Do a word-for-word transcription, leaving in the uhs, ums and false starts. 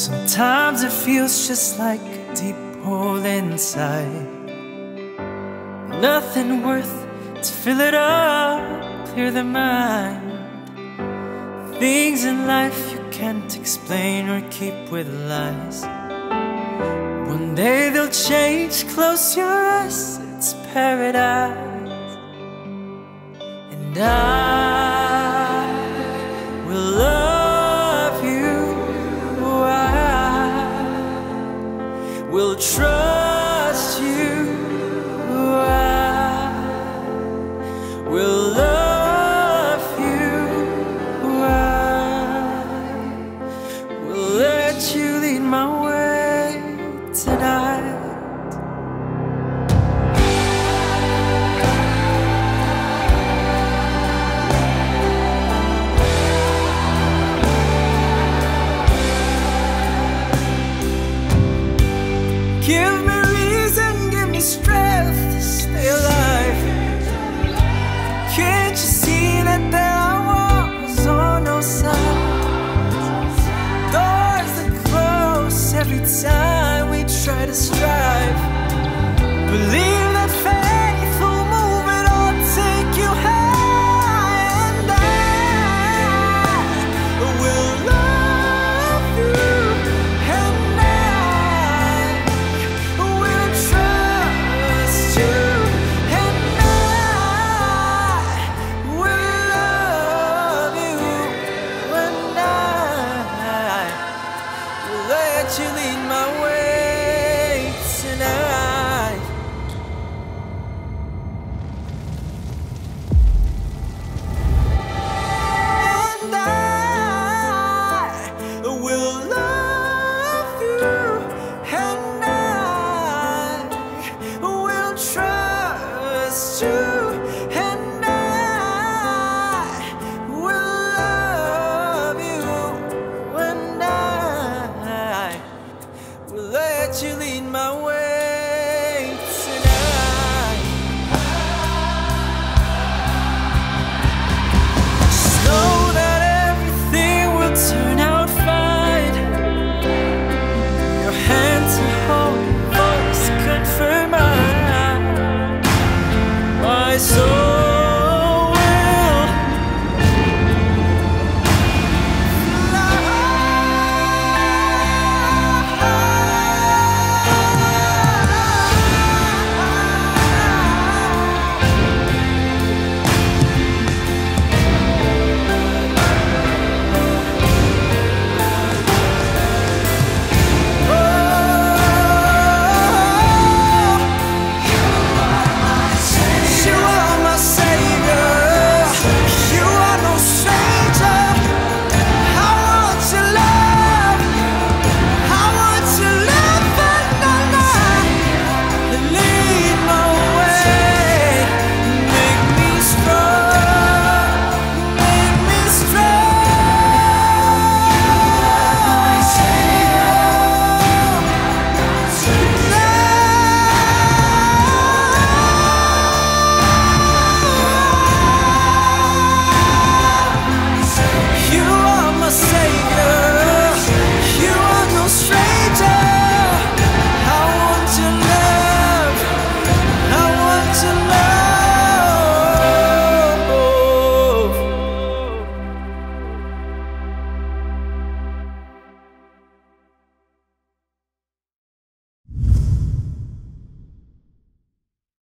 Sometimes it feels just like a deep hole inside. Nothing worth to fill it up, clear the mind. Things in life you can't explain or keep with lies. One day they'll change, close your eyes, it's paradise. And I will love you, I will trust you, I will love you, I will let you lead my way tonight. Give me reason, give me strength to stay alive. Can't you see that there are walls on all sides? Doors that close every time we try to strive. Believe that faith will move it all, take you high. And I will love you, and I will trust you, and I will love you, and I will let you lead my way.